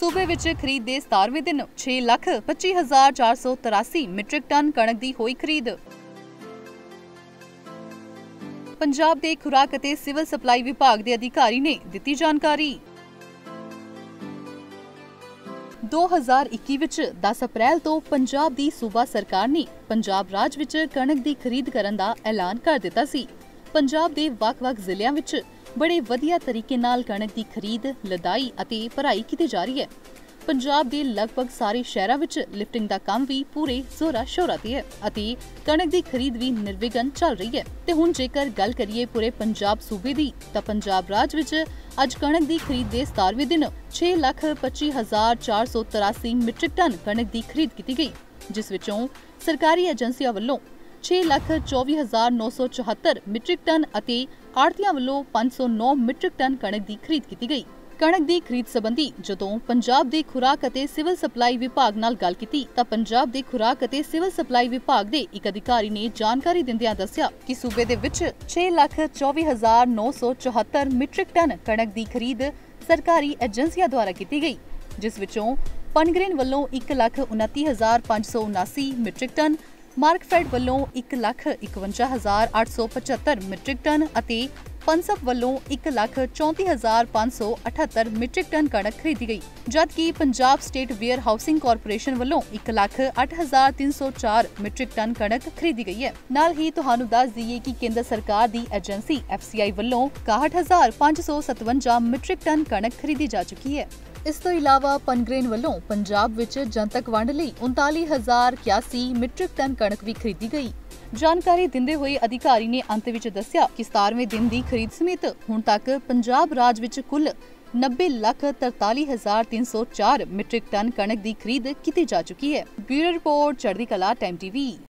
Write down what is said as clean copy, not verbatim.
सूबे विच खरीद दे 17वें दिन 6,25,483 मीट्रिक टन कणक दी होई खरीद। पंजाब दे खुराक अते सिविल सप्लाई विभाग दे अधिकारी ने दित्ती जानकारी। 2021 विच 10 अप्रैल तो पंजाब दी सूबा सरकार ने पंजाब राज विच कणक दी खरीद करन दा ऐलान कर दित्ता सी। पंजाब दे वख-वख जिलिਆਂ विच बड़े वधिया तरीके नाल कणक दी खरीद, लदाई अते भराई कीती जा रही है। पंजाब दे लगभग सारे शहरां विच लिफ्टिंग दा काम भी पूरे जोरा शोरा ते है अते कणक दी खरीद भी निर्विघन चल रही है। ते हुण जेकर गल करिए पूरे पंजाब सूबे दी तां पंजाब राज विच अज कणक दी खरीद दे 17वें दिन 6,25,483 मीट्रिक टन कणक दी खरीद कीती गई, जिस विचों सरकारी एजेंसियां वल्लों 6,24,974 मीट्रिक टन अते आड़तियां वल्लों 509 मीट्रिक टन कणक दी खरीद कीती गई। कणक दी खरीद संबंधी जदों पंजाब दे खुराक अते सिविल सप्लाई विभाग नाल गल कीती तां पंजाब दे खुराक अते सिविल सप्लाई विभाग दे एक अधिकारी ने जानकारी दिंदियां दस्सिया कि सूबे दे विच 6,24,974 मीट्रिक टन कणक दी खरीद सरकारी एजेंसियां द्वारा कीती गई, जिस विचों पनग्रेन वल्लों 1,29,579 मीट्रिक टन, मार्कफेड वल्लों 1,51,875 मीट्रिक टन अते पंसप वल्लों 1,34,578 मीट्रिक टन कणक खरीदी गई, जबकि Punjab state warehousing corporation वल्लों 1,08,304 मीट्रिक टन कणक खरीदी गई है। नाल ही तुहानू दस दईए कि केंद्र सरकार दी एजेंसी FCI वल्लों 61,557 मीट्रिक टन कणक खरीदी जा चुकी है। इस तो इलावा पनग्रेन वल्लों पंजाब विच जनतक वंड लई 39,081 मीट्रिक टन कणक भी खरीदी गई। जानकारी दिंदे होए अधिकारी ने अंत विच दस्सिया कि 17वें दिन दी खरीद समेत हुण तक पंजाब राज विच कुल 90,43,304 मीट्रिक टन कणक दी खरीद कीती जा चुकी है। ब्यूरो रिपोर्ट, चढ़दी कला, टाइम TV।